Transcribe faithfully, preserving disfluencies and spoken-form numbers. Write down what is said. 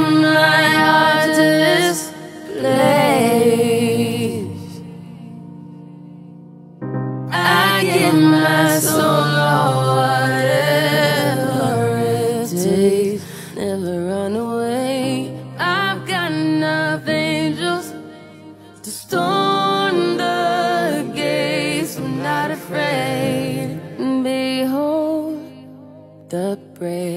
my heart to this place. I give my soul, whatever it takes. Never run away. I've got enough angels to storm the gates. I'm not afraid. And behold the brave.